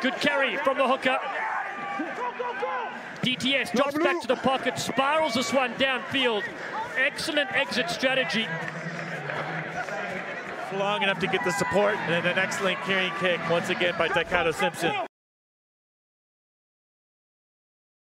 Good carry from the hooker. DTS drops back to the pocket, spirals this one downfield. Excellent exit strategy. Long enough to get the support, and then an excellent carrying kick once again by Taikato-Simpson.